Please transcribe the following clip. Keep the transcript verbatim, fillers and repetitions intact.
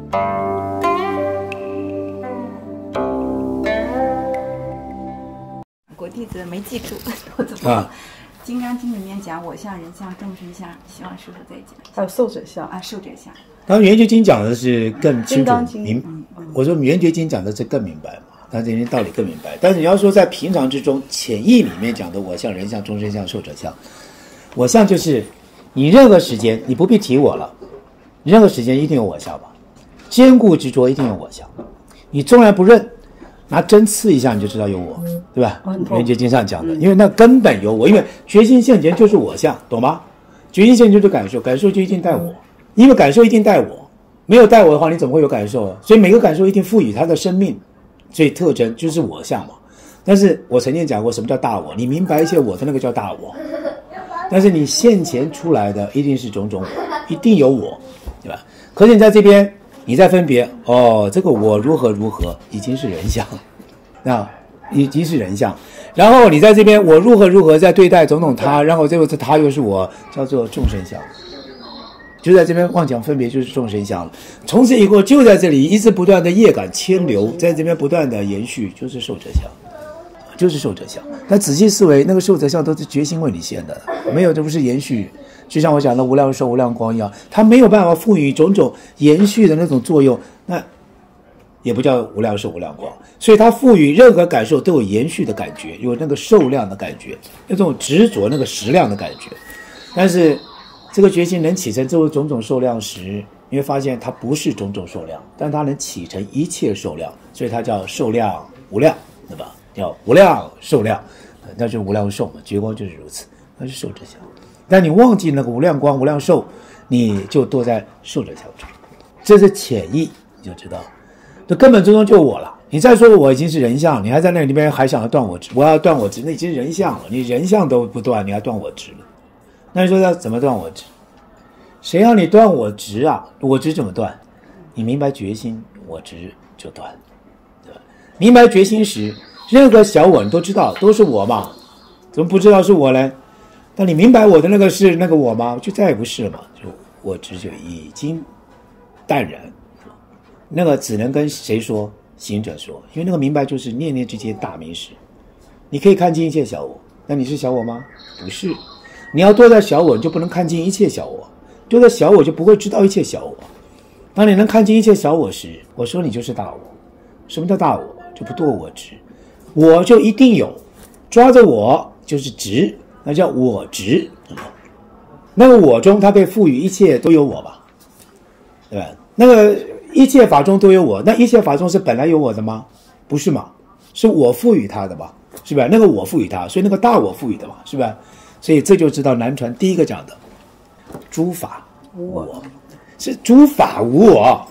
我弟子没记住，我怎么？啊《金刚经》里面讲我相、人相、众生相，希望师傅再讲。 还有寿者相啊，寿者相。 当然，《圆觉经》讲的是更清楚明， 嗯嗯、 我说《圆觉经》讲的是更明白嘛，它这些道理更明白。但是你要说在平常之中，潜意里面讲的我相、人相、众生相、寿者相，我相就是你任何时间你不必提我了，任何时间一定有我相吧，坚固执着一定有我相，你纵然不认。拿针刺一下你就知道有我，对吧？圆觉经上讲的，因为那根本有我，因为觉心现前就是我相，懂吗？觉心现前就是感受，感受就一定带我，因为感受一定带我，没有带我的话，你怎么会有感受啊？所以每个感受一定赋予它的生命，所以特征就是我相嘛。但是我曾经讲过，什么叫大我？你明白一切我的那个叫大我，但是你现前出来的一定是种种我，一定有我，对吧？可是你在这边。你再分别哦，这个我如何如何已经是人相，啊，已经是人相。然后你在这边我如何如何在对待种种他，然后这个他又是我，叫做众生相。就在这边妄讲分别就是众生相了。从此以后就在这里一直不断的业感牵流，在这边不断的延续，就是寿者相，就是寿者相。但仔细思维，那个寿者相都是觉心为你现的，没有这不是延续。就像我讲的无量寿无量光一样，它没有办法赋予种种延续的那种作用，那也不叫无量寿无量光。所以它赋予任何感受都有延续的感觉，有那个受量的感觉，那种执着那个实量的感觉。但是这个觉心能起成这种种受量时，你会发现它不是种种受量，但它能起成一切受量，所以它叫受量无量，对吧？叫无量受量，那就是无量寿嘛，觉光就是如此，那是寿者相。但你忘记那个无量光无量寿，你就堕在寿者相中，这是潜意，你就知道这根本最终就我了。你再说我已经是人相，你还在那里边还想要断我执，我要断我执，那已经是人相了，你人相都不断，你还断我执了。那你说要怎么断我执？谁让你断我执啊？我执怎么断？你明白觉心，我执就断，对吧？明白觉心时，任何小我你都知道都是我嘛，怎么不知道是我呢？那你明白我的那个是那个我吗？就再也不是了嘛，就我执就已经淡然。那个只能跟谁说？行者说，因为那个明白就是念念之间大明时，你可以看清一切小我，那你是小我吗？不是。你要堕在小我，你就不能看清一切小我；堕在小我，就不会知道一切小我。当你能看清一切小我时，我说你就是大我。什么叫大我？就不堕我执，我就一定有，抓着我就是执。那叫我执，那个我中它被赋予一切都有我吧，对吧？那个一切法中都有我，那一切法中是本来有我的吗？不是嘛，是我赋予它的吧，是吧？那个我赋予它，所以那个大我赋予的嘛，是吧？所以这就知道南传第一个讲的诸法无我，是诸法无我，